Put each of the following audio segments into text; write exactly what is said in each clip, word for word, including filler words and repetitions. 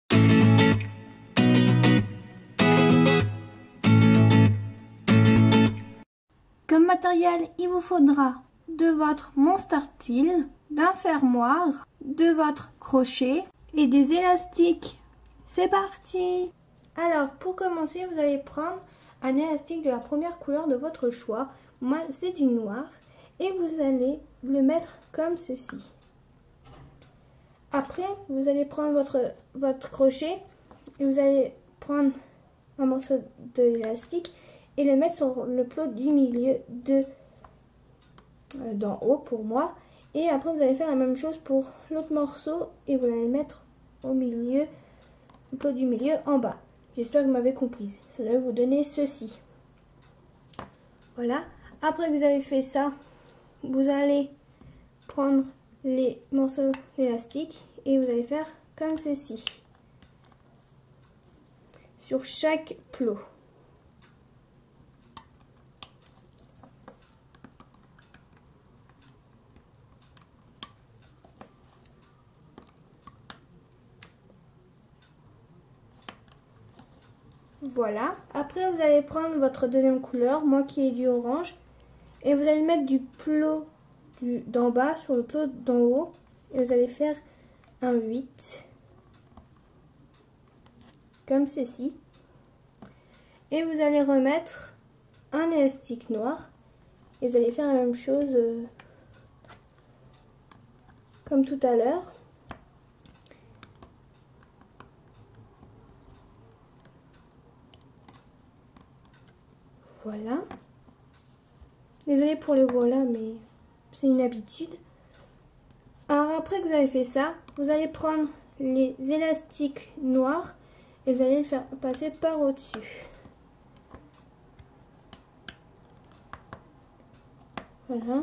Comme matériel, il vous faudra de votre Monster Steel, d'un fermoir, de votre crochet et des élastiques. C'est parti! Alors, pour commencer, vous allez prendre un élastique de la première couleur de votre choix. Moi, c'est du noir. Et vous allez le mettre comme ceci. Après, vous allez prendre votre, votre crochet et vous allez prendre un morceau de l'élastique et le mettre sur le plot du milieu de euh, d'en haut pour moi. Et après, vous allez faire la même chose pour l'autre morceau et vous allez le mettre au milieu, le plot du milieu en bas. J'espère que vous m'avez comprise. Ça doit vous donner ceci. Voilà. Après que vous avez fait ça, vous allez prendre les morceaux d'élastique et vous allez faire comme ceci. Sur chaque plot. Voilà. Après, vous allez prendre votre deuxième couleur, moi qui est du orange, et vous allez mettre du plot d'en bas sur le plot d'en haut, et vous allez faire un huit, comme ceci. Et vous allez remettre un élastique noir, et vous allez faire la même chose euh, comme tout à l'heure. Voilà. Désolée pour le voilà, mais c'est une habitude. Alors après que vous avez fait ça, vous allez prendre les élastiques noirs et vous allez le faire passer par au-dessus. Voilà.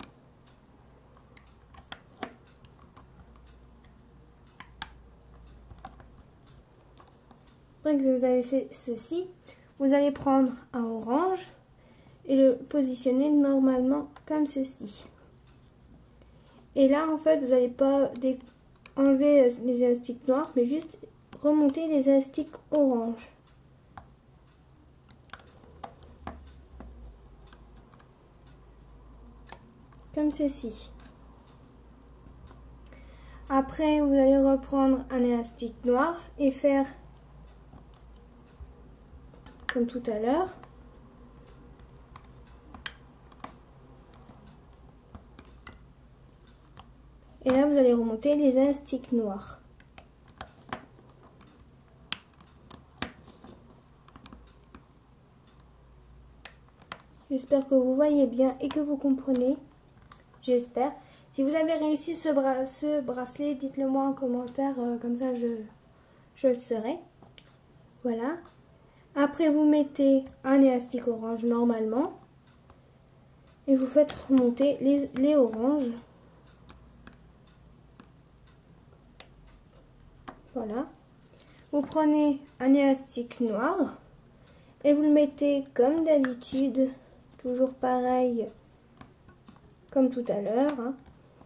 Après que vous avez fait ceci, vous allez prendre un orange et le positionner normalement comme ceci. Et là, en fait, vous n'allez pas enlever les élastiques noirs, mais juste remonter les élastiques orange. Comme ceci. Après, vous allez reprendre un élastique noir et faire comme tout à l'heure. Et là, vous allez remonter les élastiques noirs. J'espère que vous voyez bien et que vous comprenez. J'espère. Si vous avez réussi ce, bras, ce bracelet, dites-le moi en commentaire, euh, comme ça je, je le saurai. Voilà. Après, vous mettez un élastique orange normalement. Et vous faites remonter les, les oranges. Voilà. Vous prenez un élastique noir. Et vous le mettez comme d'habitude. Toujours pareil. Comme tout à l'heure. Hein.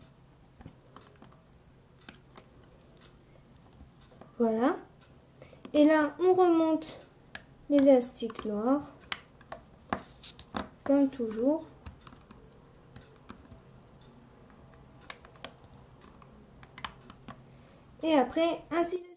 Voilà. Et là, on remonte les élastiques noirs, comme toujours. Et après, ainsi de suite.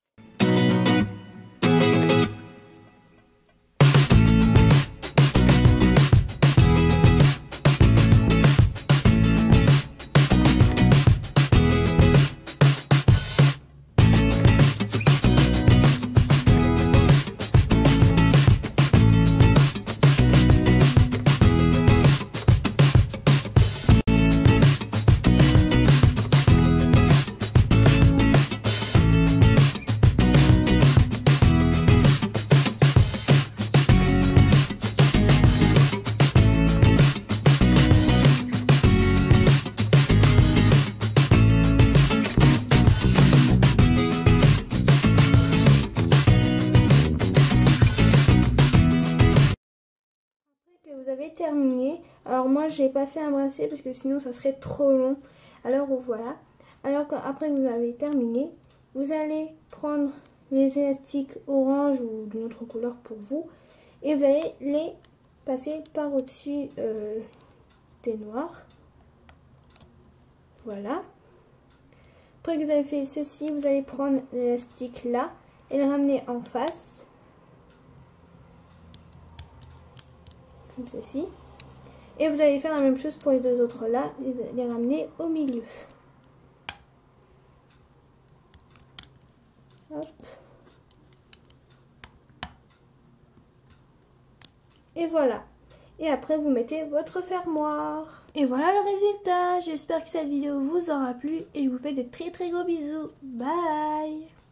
Vous avez terminé. Alors moi j'ai pas fait un bracelet parce que sinon ça serait trop long. Alors voilà. Alors qu'après que vous avez terminé, vous allez prendre les élastiques orange ou d'une autre couleur pour vous et vous allez les passer par au-dessus euh, des noirs. Voilà. Après que vous avez fait ceci, vous allez prendre l'élastique là et le ramener en face. Comme ceci. Et vous allez faire la même chose pour les deux autres là, les ramener au milieu. Hop. Et voilà. Et après vous mettez votre fermoir. Et voilà le résultat. J'espère que cette vidéo vous aura plu et je vous fais de très très gros bisous. Bye.